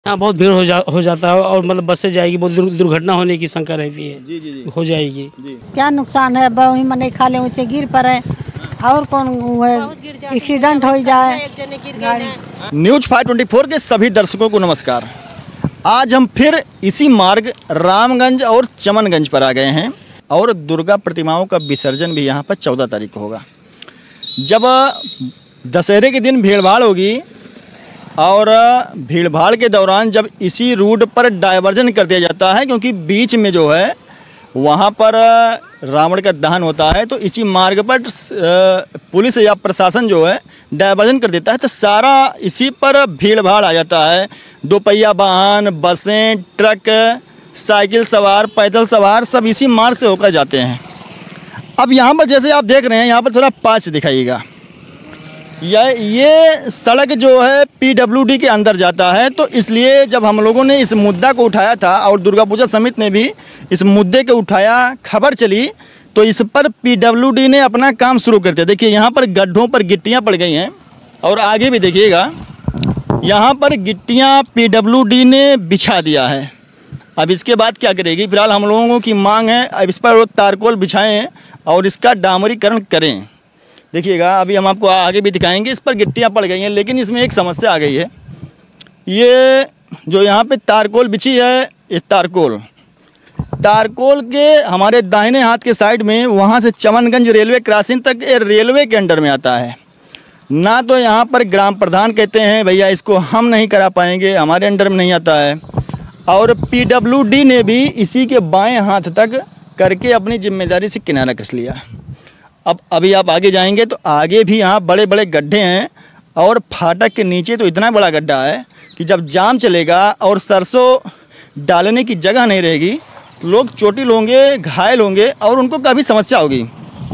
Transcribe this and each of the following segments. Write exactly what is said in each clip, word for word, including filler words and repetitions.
यहाँ बहुत भीड़ हो जा हो जाता है और मतलब बस से जाएगी, बहुत दुर, दुर्घटना होने की शंका रहती है। जी जी जी हो जाएगी जी। क्या नुकसान है, वही मने खाले ऊँचे गिर पड़े और कौन एक्सीडेंट हो जाए। न्यूज फाइव ट्वेंटी फोर के सभी दर्शकों को नमस्कार। आज हम फिर इसी मार्ग रामगंज और चमनगंज पर आ गए हैं और दुर्गा प्रतिमाओं का विसर्जन भी यहाँ पर चौदह तारीख को होगा। जब दशहरे के दिन भीड़ भाड़ होगी और भीड़ भाड़ के दौरान जब इसी रूट पर डायवर्जन कर दिया जाता है, क्योंकि बीच में जो है वहाँ पर रावण का दहन होता है, तो इसी मार्ग पर पुलिस या प्रशासन जो है डायवर्जन कर देता है, तो सारा इसी पर भीड़ भाड़ आ जाता है। दो पहिया वाहन, बसें, ट्रक, साइकिल सवार, पैदल सवार सब इसी मार्ग से होकर जाते हैं। अब यहाँ पर जैसे आप देख रहे हैं, यहाँ पर थोड़ा पास दिखाइएगा, यह ये सड़क जो है पीडब्ल्यूडी के अंदर जाता है। तो इसलिए जब हम लोगों ने इस मुद्दा को उठाया था और दुर्गा पूजा समिति ने भी इस मुद्दे को उठाया, खबर चली, तो इस पर पीडब्ल्यूडी ने अपना काम शुरू कर दिया। देखिए यहाँ पर गड्ढों पर गिट्टियाँ पड़ गई हैं और आगे भी देखिएगा यहाँ पर गिट्टियाँ पीडब्ल्यूडी ने बिछा दिया है। अब इसके बाद क्या करेगी? फिलहाल हम लोगों की मांग है अब इस पर तारकोल बिछाएँ और इसका डामरीकरण करें। देखिएगा अभी हम आपको आगे भी दिखाएंगे, इस पर गिट्टियाँ पड़ गई हैं, लेकिन इसमें एक समस्या आ गई है। ये जो यहाँ पे तारकोल बिछी है, ये तारकोल तारकोल के हमारे दाहिने हाथ के साइड में, वहाँ से चमनगंज रेलवे क्रॉसिंग तक ये रेलवे के अंडर में आता है। ना तो यहाँ पर ग्राम प्रधान कहते हैं भैया इसको हम नहीं करा पाएंगे, हमारे अंडर में नहीं आता है, और पीडब्ल्यूडी ने भी इसी के बाएँ हाथ तक करके अपनी जिम्मेदारी से किनारा कस लिया। अब अभी आप आगे जाएंगे तो आगे भी यहाँ बड़े बड़े गड्ढे हैं और फाटक के नीचे तो इतना बड़ा गड्ढा है कि जब जाम चलेगा और सरसों डालने की जगह नहीं रहेगी, लोग चोटिल होंगे, घायल होंगे और उनको काफ़ी समस्या होगी।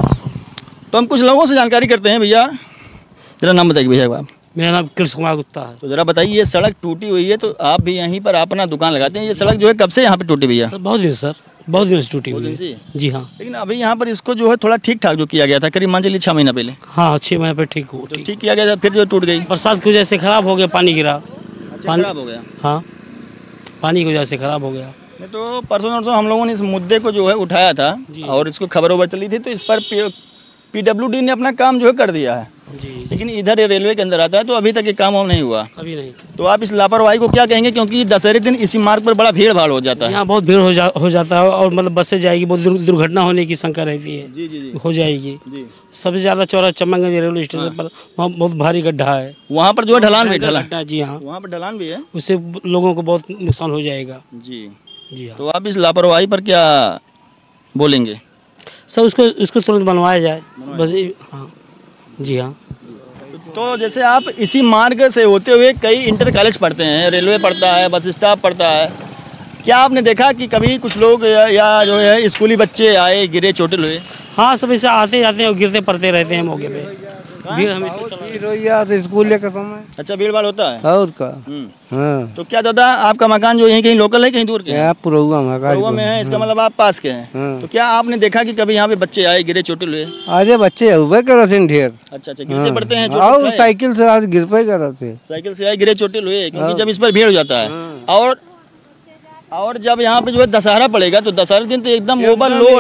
तो हम कुछ लोगों से जानकारी करते हैं। भैया ज़रा नाम बताइए भैया आप। मेरा नाम कृष्ण कुमार गुप्ता है। तो ज़रा बताइए, ये सड़क टूटी हुई है तो आप भी यहीं पर अपना दुकान लगाते हैं, ये सड़क जो है कब से यहाँ पर टूटी भैया? बहुत दिन सर, बहुत दिन से टूटी हुई है। जी हाँ, लेकिन अभी यहाँ पर इसको जो है थोड़ा ठीक ठाक जो किया गया था, करीब मान चलिए छः महीना पहले। हाँ, छः महीने पर ठीक हो तो ठीक किया गया था, फिर जो टूट गई बरसात की वजह से खराब हो गया, पानी गिरा। अच्छा, खराब हो गया। हाँ, पानी की वजह से खराब हो गया। तो परसों नरसों हम लोगों ने इस मुद्दे को जो है उठाया था और इसको खबर ओवर चली थी, तो इस पर पीडब्ल्यूडी ने अपना काम जो है कर दिया है जी। लेकिन इधर रेलवे के अंदर आता है तो अभी तक ये काम वाम नहीं हुआ। अभी नहीं। तो आप इस लापरवाही को क्या कहेंगे? क्योंकि दशहरे दिन इसी मार्ग पर बड़ा भीड़ भाड़ हो जाता है। यहाँ बहुत भीड़ हो जा हो जाता है और मतलब बस से जाएगी, बहुत दुर, दुर्घटना होने की शंका रहती है। जी जी जी हो जाएगी जी। सबसे ज़्यादा चौरा चमनगंज रेलवे स्टेशन पर वहाँ बहुत भारी गड्ढा है, वहाँ पर जो है ढलान भी ढलान जी हाँ, वहाँ पर ढलान भी है, उससे लोगों को बहुत नुकसान हो जाएगा जी जी हाँ। तो आप इस लापरवाही पर क्या बोलेंगे? सर उसको उसको तुरंत बनवाया जाए बस। हाँ जी हाँ। तो जैसे आप इसी मार्ग से होते हुए कई इंटर कॉलेज पढ़ते हैं, रेलवे पढ़ता है, बस स्टाफ पढ़ता है, क्या आपने देखा कि कभी कुछ लोग या, या जो है स्कूली बच्चे आए, गिरे, चोटिल हुए? हाँ, सब ऐसे आते जाते हैं और गिरते पड़ते रहते हैं मौके पे। भीड़ हमेशा चला स्कूल का समय। अच्छा, भीड़ भाड़ होता है और का। हाँ। तो क्या दादा आपका मकान जो यहीं कहीं लोकल है, कहीं दूर के? पुरौआ मकान में है, इसका मतलब आप पास के हैं। तो क्या आपने देखा कि कभी यहाँ पे बच्चे आए, गिरे, चोटिल हुए? अरे बच्चे हुए करते हैं ढेर। अच्छा अच्छा, गिरते पड़ते हैं और साइकिल से आज गिर पे करते, साइकिल से आए, गिरे, चोटिल हुए, क्योंकि जब इस पर भीड़ हो जाता है। और और जब यहाँ पे जो है दशहरा पड़ेगा तो दशहरे दिन तो एकदम ओवरलोड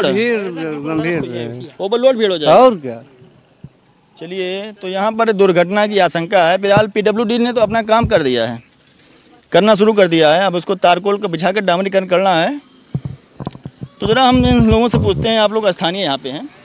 ओवरलोड भीड़ हो जाए। और क्या। चलिए, तो यहाँ पर दुर्घटना की आशंका है। फिलहाल पीडब्ल्यूडी ने तो अपना काम कर दिया है, करना शुरू कर दिया है। अब उसको तारकोल को बिछा कर डामरीकरण करना है। तो ज़रा हम इन लोगों से पूछते हैं, आप लोग स्थानीय यहाँ पे हैं,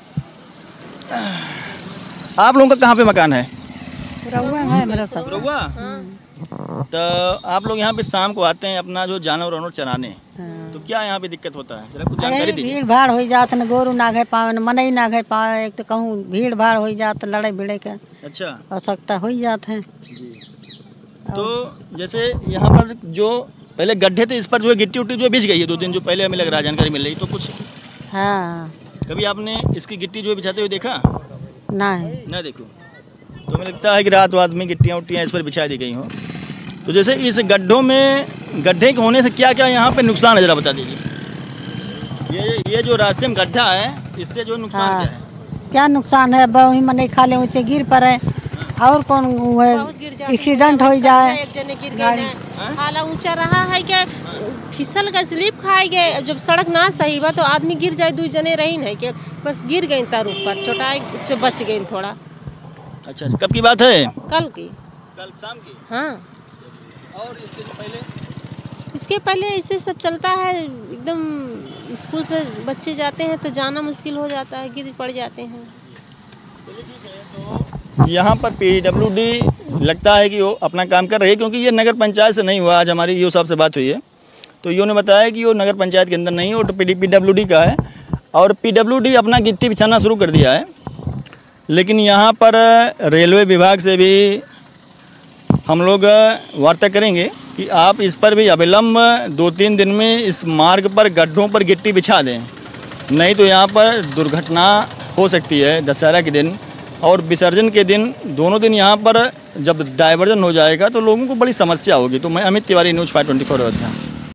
आप लोगों का कहाँ पे मकान है? है मेरा सब। तो आप लोग यहाँ पे शाम को आते हैं अपना जो जानवर वानवर चराने, तो क्या यहाँ पे दिक्कत होता है? जरा कुछ जानकारी दीजिए। भीड़ भाड़ हो जात, न गोरू ना घे पावे, न मनई ना घे पावे, एक तो कहूँ भीड़ भाड़ हो जात, लड़े भिड़े के अच्छा आवश्यकता हो जाते हैं जी। तो जैसे यहाँ पर जो पहले गड्ढे थे, इस पर जो है गिट्टी उट्टी जो बिछ गई है, दो दिन जो पहले हमें लग रहा है जानकारी मिल रही, तो कुछ हाँ। कभी आपने इसकी गिट्टी जो बिछाते हुए देखा? नहीं ना देखो। तो हमें लगता है कि रात रात में गिट्टियाँ उट्टियाँ इस पर बिछा दी गई हों। तो जैसे इस गड्ढों में गड्ढे के होने से क्या क्या यहाँ पे नुकसान है, ज़रा बता दीजिए। ये ये जो रास्ते में गड्ढा है, इससे जो नुकसान हाँ। क्या है? क्या नुकसान है, वही मने खाले ऊँचे गिर पड़े और कौन वो है एक्सीडेंट हो जाए। एक जने गिर गए, हाला ऊंचा रहा है क्या, फिसल का स्लिप खाए गए। जब सड़क ना सही बा तो आदमी गिर जाए, दो जने रही नहीं के बस गिर गए तार ऊपर, चोटाई से बच गए थोड़ा। अच्छा, कब की बात है? कल की, कल शाम की। हाँ। और इसके पहले इसके पहले ऐसे सब चलता है, एकदम स्कूल से बच्चे जाते हैं तो जाना मुश्किल हो जाता है, गिर पड़ जाते हैं। यहाँ पर पीडब्ल्यूडी लगता है कि वो अपना काम कर रही है, क्योंकि ये नगर पंचायत से नहीं हुआ। आज हमारी ईओ साहब से बात हुई है तो ईओ ने बताया कि वो नगर पंचायत के अंदर नहीं है, वो तो पीडब्ल्यूडी का है और पीडब्ल्यूडी अपना गिट्टी बिछाना शुरू कर दिया है। लेकिन यहाँ पर रेलवे विभाग से भी हम लोग वार्ता करेंगे कि आप इस पर भी अविलंब दो तीन दिन में इस मार्ग पर गड्ढों पर गिट्टी बिछा दें, नहीं तो यहाँ पर दुर्घटना हो सकती है। दशहरा के दिन और विसर्जन के दिन, दोनों दिन यहाँ पर जब डाइवर्जन हो जाएगा तो लोगों को बड़ी समस्या होगी। तो मैं Amit Tiwari, news five twenty four था।